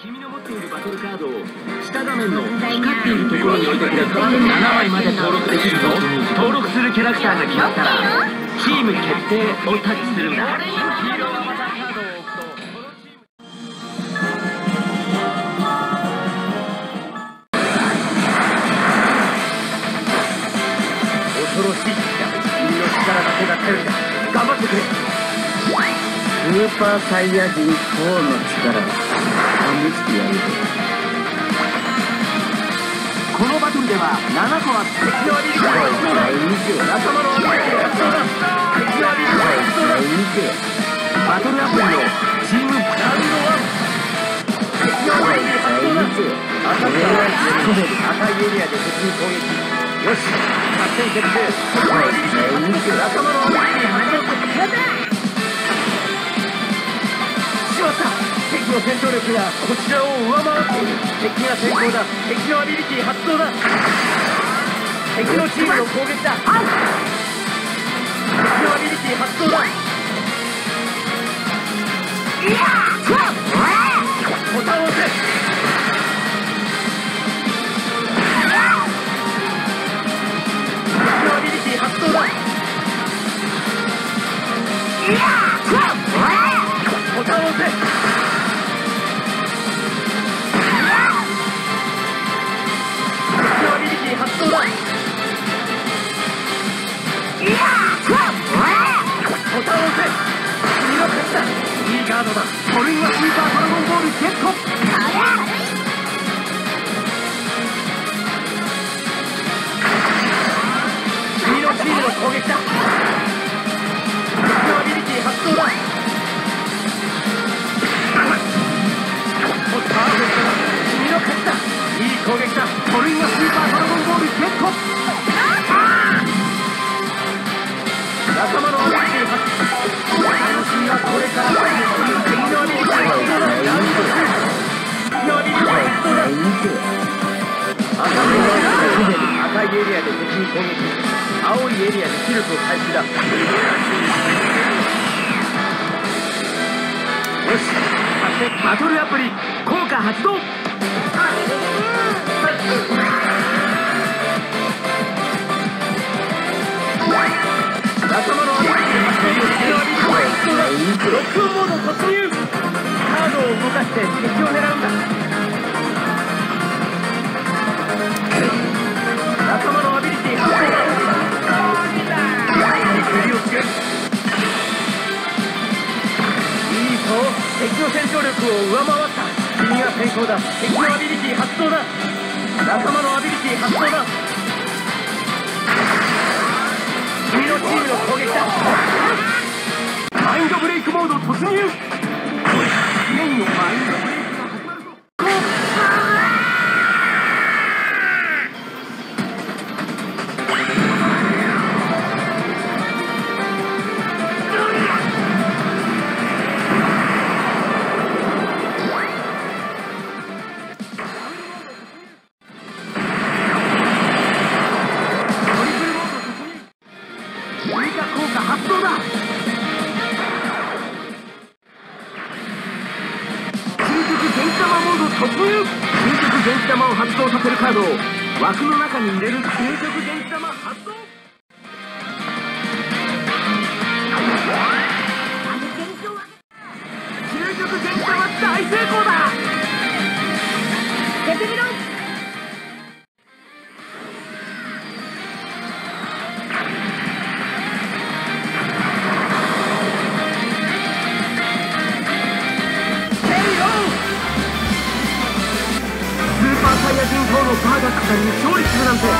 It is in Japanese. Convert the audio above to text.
君の持っているバトルカードを下画面の光っているところに置いてくれば7枚まで登録できるぞ。登録するキャラクターが決まったらチーム決定をタッチするんだ。ヒーローアバターカードを置くと恐ろしい。君の力だけが頼りだ。頑張ってくれ。 スーパーサイヤ人4の力を試してやるぞ。 このバトルでは7個は敵のアビリティが必要だ。仲間のアビリティが必要だ。敵のアビリティが必要だ。バトルアプリのチームラウンド1。敵のアビリティ発動だ。アタッカーは赤いエリアで敵に攻撃。よし、作戦決定。敵のアビリティ発動。仲間のアビリティ発動。しまった。敵の戦闘力がこちらを上回っている。敵が先行だ。敵のアビリティ発動だ。敵のチームの攻撃だ。敵のアビリティ発動だ。ボタンを押せ。敵のアビリティ発動だ。ボタンを押せ。発動だ。ボタンを押せ。君の勝ちだ。いいガードだ。トルインはスーパードラゴンボールゲット。君のチームの攻撃だ。敵のアビリティ発動だ。パーフェクトだ。君の勝ちだ。いい攻撃だ。トルインはスーパードラゴンボールゲット。仲間のアビリティ発動。楽しみはこれからだ。敵のアビリティ発動だ。ラウンド2。敵のアビリティ発動だ。赤いエリアで敵に攻撃。青いエリアでキルと回避だ。よし、そしてバトルアプリ効果発動。仲間のアビリティ発動。敵のアビリティ発動だ。ロックオンモード突入。カードを動かして敵を狙うんだ。仲間のアビリティ発動だ。首をつける。いいぞ。敵の戦闘力を上回った。君が先行だ。敵のアビリティ発動だ。仲間のアビリティ発動だ。君のチームの攻撃だ。マインドブレイクモード突入。メインのマインドブレイクが始まるぞ。枠の中に入れる究極元気玉発動。究極元気玉大成功だ。やってみろ。サイヤ人4のバーガックさんに勝利するなんて